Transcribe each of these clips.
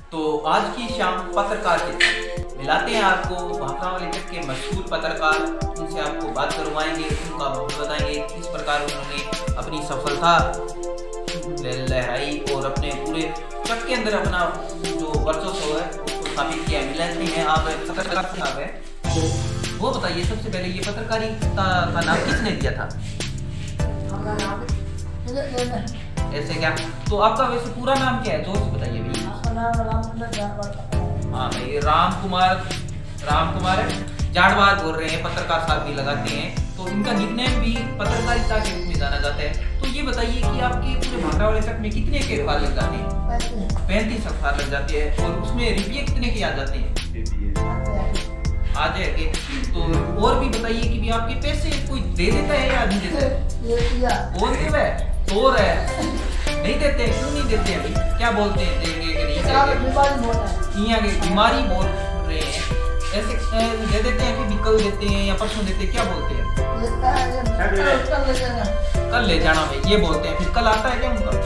तो आज की शाम पत्रकार के साथ मिलाते हैं आपको भाखरावाली तक के मशहूर पत्रकार, उनसे आपको बात करवाएंगे, उनका बताएंगे किस प्रकार उन्होंने अपनी सफलता लहराई और अपने पूरे चक के अंदर अपना जो वर्चस्व है उसको स्थापित किया। मिलाते हैं आप पत्रकार साहब है, तो वो बताइए सबसे पहले ये पत्रकारिता का नाम किसने दिया था? ऐसे क्या? तो आपका वैसे पूरा नाम क्या है, जोर से बताइए भाई। हाँ भाई, राम कुमार जाटवाद बोल रहे हैं, पत्रकार साहब भी लगाते हैं, तो इनका निकनेम भी पत्रकारिता के रूप में जाना जाता है। तो ये बताइए कि आपके पूरे भाखरावाली तक में कितने के अखबार लग जाते हैं? 35 अखबार लग जाते हैं। और उसमें रुपये कितने के आ जाते हैं? आ जाएंगे। तो और भी बताइए कि भी आपके पैसे कोई दे देता है या नहीं देता है? कौन देता है? तो नहीं देते हैं, क्यों नहीं देते हैं अभी? क्या बोलते हैं, देंगे कि नहीं देंगे? यहाँ के बीमारी बोल रहे हैं, ऐसे दे देते हैं कि कल देते हैं या परसों देते हैं, क्या बोलते हैं? कल ले जाना भाई, ये बोलते हैं। फिर कल आता है क्या उनका?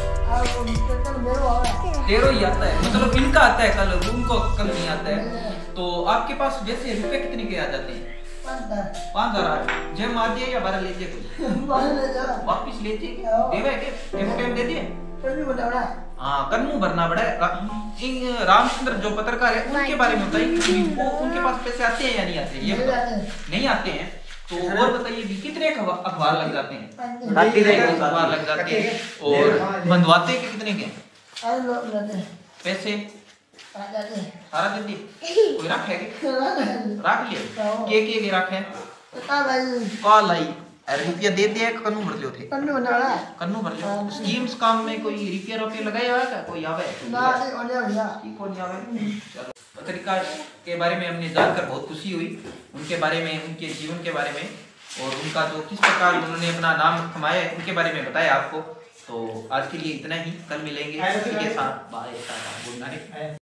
तेरो ही आता है, मतलब इनका आता है कल, उनको कल नहीं आता है। तो आपके पास जैसे रुपए कितने के आ जाते हैं? 5,000 जब मार या 12 लेते वापिस लेते देवे के टाइम दे दिए। हाँ, कन्नू भरना पड़ा है। रामचंद्र जो पत्रकार है उनके बारे में बताइए, उनके पास पैसे आते हैं या नहीं आते? ये नहीं आते हैं। तो और बताइए भी कितने अखबार लग जाते हैं? अखबार लग जाते हैं। और बंधवाते के कितने के पैसे? सारा दे दी। कोई रख है रख लिया के रख है कॉल आई रुपया दे दिया, कन्नू भर लियो थे, कन्नू भर लियो। स्कीम्स काम में कोई रुपया लगाया है क्या? कोई आवे चलो, पत्रकार के बारे में हमने जानकर बहुत खुशी हुई, उनके बारे में, उनके जीवन के बारे में और उनका जो किस प्रकार उन्होंने अपना नाम कमाया है उनके बारे में बताया आपको। तो आज के लिए इतना ही, कल मिलेंगे के साथ। Bye, good night.